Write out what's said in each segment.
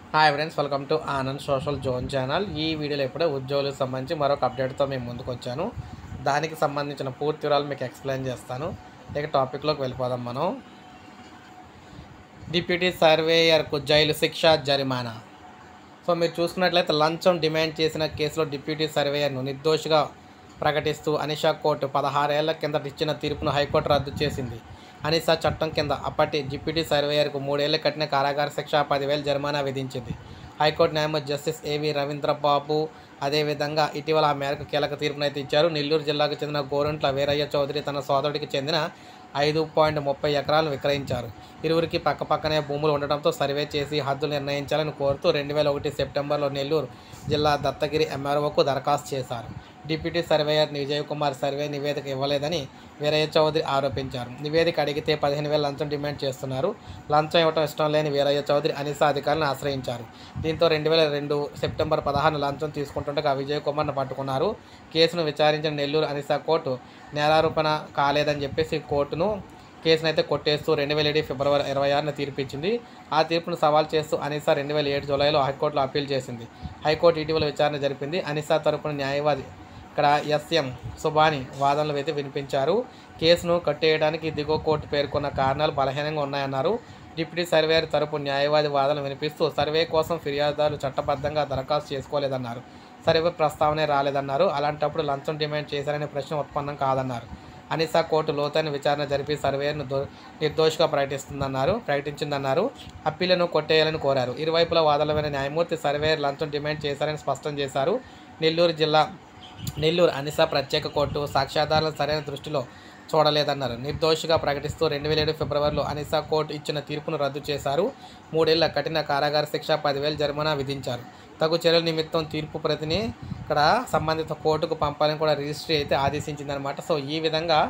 Hi friends, welcome to Anand social zone channel. ఈ వీడియోలో ఇప్పుడే ఉద్యోగులకు సంబంధించి మరొక అప్డేట్తో మేము ముందుకు వచ్చాను. దానికి సంబంధించిన పూర్తి వివరాలు మీకు ఎక్స్ప్లెయిన్ చేస్తాను. ఇక టాపిక్లోకి వెళ్ళిపోదాం మనం. డిప్యూటీ సర్వేయర్కు జైలు శిక్ష, జరిమానా. సో మీరు చూసుకున్నట్లయితే లంచం డిమాండ్ చేసిన కేసులో డిప్యూటీ సర్వేయర్ను నిర్దోషిగా ప్రకటిస్తూ అనిషా కోర్టు 16 ఏళ్ల కిందట ఇచ్చిన తీర్పును హైకోర్టు రద్దు చేసింది. అనిషా చట్టం కింద అప్పటి డిప్యూటీ సర్వేయర్కు 3 ఏళ్ల కఠిన కారాగార శిక్ష, 10,000 జరిమానా విధించింది. హైకోర్టు న్యాయమూర్తి జస్టిస్ ఏవి రవీంద్రబాబు అదేవిధంగా ఇటీవల ఆ మేరకు కీలక తీర్పునైతే ఇచ్చారు. నెల్లూరు జిల్లాకు చెందిన గోరంట్ల వీరయ్య చౌదరి తన సోదరుడికి చెందిన 5.30 ఎకరాలను విక్రయించారు. ఇరువురికి పక్కపక్కనే భూములు ఉండడంతో సర్వే చేసి హద్దులు నిర్ణయించాలని కోరుతూ 2001 సెప్టెంబర్లో నెల్లూరు జిల్లా దత్తగిరి ఎంఆర్ఓకు దరఖాస్తు చేశారు. Deputy surveyor Vijay Kumar survey నివేదిక ఇవ్వలేదని వీరయ్య చౌదరి ఆరోపించారు. నివేదిక అడిగితే 15,000 లంచం డిమాండ్ చేస్తున్నారు. లంచం ఇవ్వడం ఇష్టం లేని వీరయ్య చౌదరి అనిషా అధికారులను ఆశ్రయించారు. దీంతో 2002 సెప్టెంబర్ 16 లంచం తీసుకుంటుండగా విజయ్ కుమార్ను పట్టుకున్నారు. కేసును విచారించిన నెల్లూరు అనిషా కోర్టు నేరారోపణ కాలేదని చెప్పేసి కేసునైతే కొట్టేస్తూ 2007 ఫిబ్రవరి 26న తీర్పిచ్చింది. ఆ తీర్పును సవాల్ చేస్తూ అనిషా 2007 జూలైలో హైకోర్టులో అప్పీల్ చేసింది. హైకోర్టు ఇటీవల విచారణ జరిపింది. అనిషా తరపున న్యాయవాది ఇక్కడ ఎస్ఎం సుబాని వాదనలు అయితే వినిపించారు. కేసును కట్టేయడానికి దిగువ కోర్టు పేర్కొన్న కారణాలు బలహీనంగా ఉన్నాయన్నారు. డిప్యూటీ సర్వేయర్ తరపు న్యాయవాది వాదనలు వినిపిస్తూ సర్వే కోసం ఫిర్యాదుదారులు చట్టబద్ధంగా దరఖాస్తు చేసుకోలేదన్నారు. సర్వే ప్రస్తావనే రాలేదన్నారు. అలాంటప్పుడు లంచం డిమాండ్ చేశారనే ప్రశ్న ఉత్పన్నం కాదన్నారు. అనిషా కోర్టు లోతైన విచారణ జరిపి సర్వేయర్ను నిర్దోషిగా ప్రకటించిందన్నారు. అప్పీలను కొట్టేయాలని కోరారు. ఇరువైపుల వాదనల మీద న్యాయమూర్తి సర్వేయర్ లంచం డిమాండ్ చేశారని స్పష్టం చేశారు. నెల్లూరు అనిషా ప్రత్యేక కోర్టు సాక్ష్యాధారాలను సరైన దృష్టిలో చూడలేదన్నారు. నిర్దోషిగా ప్రకటిస్తూ 2007 ఫిబ్రవరిలో అనిషా కోర్టు ఇచ్చిన తీర్పును రద్దు చేశారు. 3 ఏళ్ల కఠిన కారాగార శిక్ష, 10,000 జరిమానా విధించారు. తగు చర్యల నిమిత్తం తీర్పు ప్రతిని ఇక్కడ సంబంధిత కోర్టుకు పంపాలని కూడా రిజిస్ట్రీ అయితే ఆదేశించిందనమాట. సో ఈ విధంగా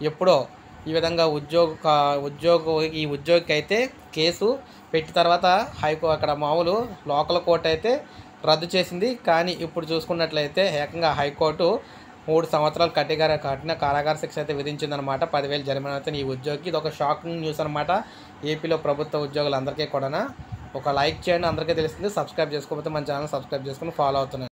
ఉద్యోగికి అయితే కేసు పెట్టిన తర్వాత అక్కడ మామూలు లోకల్ కోర్టు అయితే రద్దు చేసింది. కానీ ఇప్పుడు చూసుకున్నట్లయితే ఏకంగా హైకోర్టు 3 సంవత్సరాలు కఠిన కారాగార శిక్ష అయితే విధించిందనమాట. 10,000 జరిమానా అయితే ఈ ఉద్యోగికి. ఇది ఒక షాకింగ్ న్యూస్ అనమాట. ఏపీలో ప్రభుత్వ ఉద్యోగులందరికీ కూడా ఒక లైక్ చేయండి, అందరికీ తెలుస్తుంది. సబ్స్క్రైబ్ చేసుకోకపోతే మన ఛానల్ సబ్స్క్రైబ్ చేసుకుని ఫాలో అవుతున్నాను.